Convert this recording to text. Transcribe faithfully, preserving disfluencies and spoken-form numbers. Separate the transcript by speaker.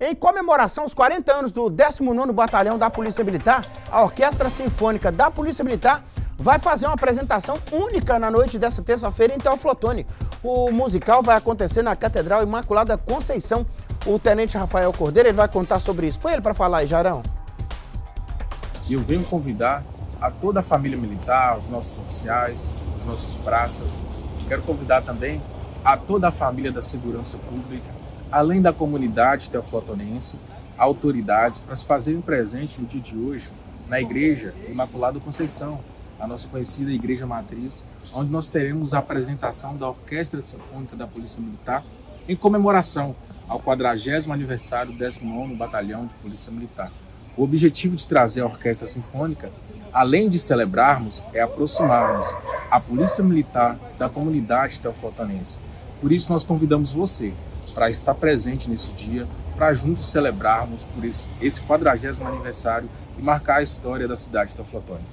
Speaker 1: Em comemoração aos quarenta anos do décimo nono Batalhão da Polícia Militar, a Orquestra Sinfônica da Polícia Militar vai fazer uma apresentação única na noite desta terça-feira em Teoflotone. O musical vai acontecer na Catedral Imaculada Conceição. O tenente Rafael Cordeiro ele vai contar sobre isso. Põe ele para falar aí, Jarão.
Speaker 2: E eu venho convidar a toda a família militar, os nossos oficiais, os nossos praças. Quero convidar também a toda a família da segurança pública, além da comunidade teoflotonense, autoridades, para se fazerem presente no dia de hoje na Igreja Imaculada Conceição, a nossa conhecida Igreja Matriz, onde nós teremos a apresentação da Orquestra Sinfônica da Polícia Militar em comemoração ao quadragésimo aniversário do décimo nono Batalhão de Polícia Militar. O objetivo de trazer a Orquestra Sinfônica, além de celebrarmos, é aproximarmos a Polícia Militar da comunidade teoflotonense. Por isso nós convidamos você para estar presente nesse dia, para juntos celebrarmos por esse, esse quadragésimo aniversário e marcar a história da cidade de Teoflotone.